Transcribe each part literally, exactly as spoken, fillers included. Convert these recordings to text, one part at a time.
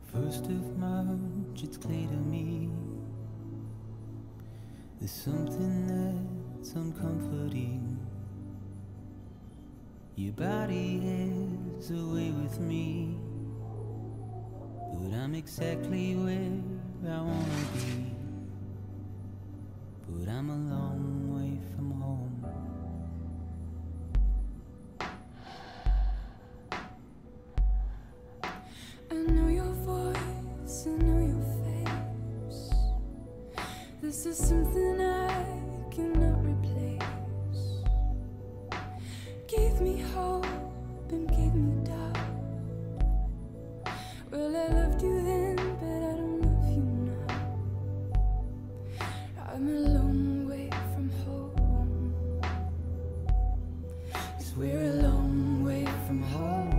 First of March, it's clear to me there's something that's uncomforting. Your body is away with me, but I'm exactly where I wanna be. But I'm a long way from home. I know your voice, I know your face. This is something I cannot replace. Gave me hope and gave me doubt. Well, I loved you then, but I don't love you now. I'm a long way from home. 'Cause we're a long way from home.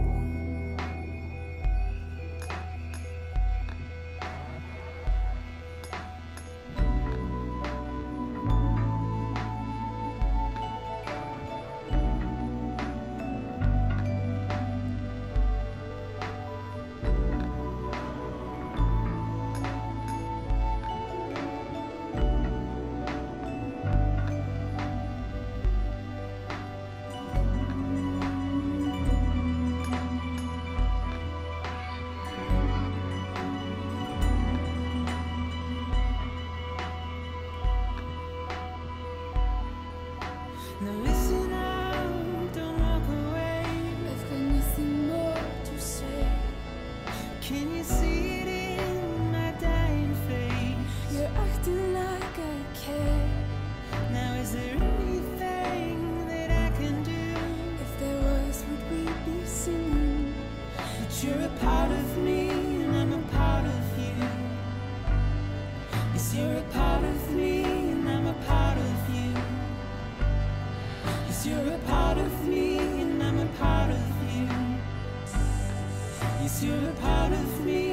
Now listen up, don't walk away. I've got nothing more to say. Can you see it in my dying face? You're acting like I care. Now is there anything that I can do? If there was, would we be singing? But you're a part of me and I'm a part of you. Yes, you're a part of me and I'm a part of you. Yes, you're a part of me and I'm a part of you. Yes, you're a part of me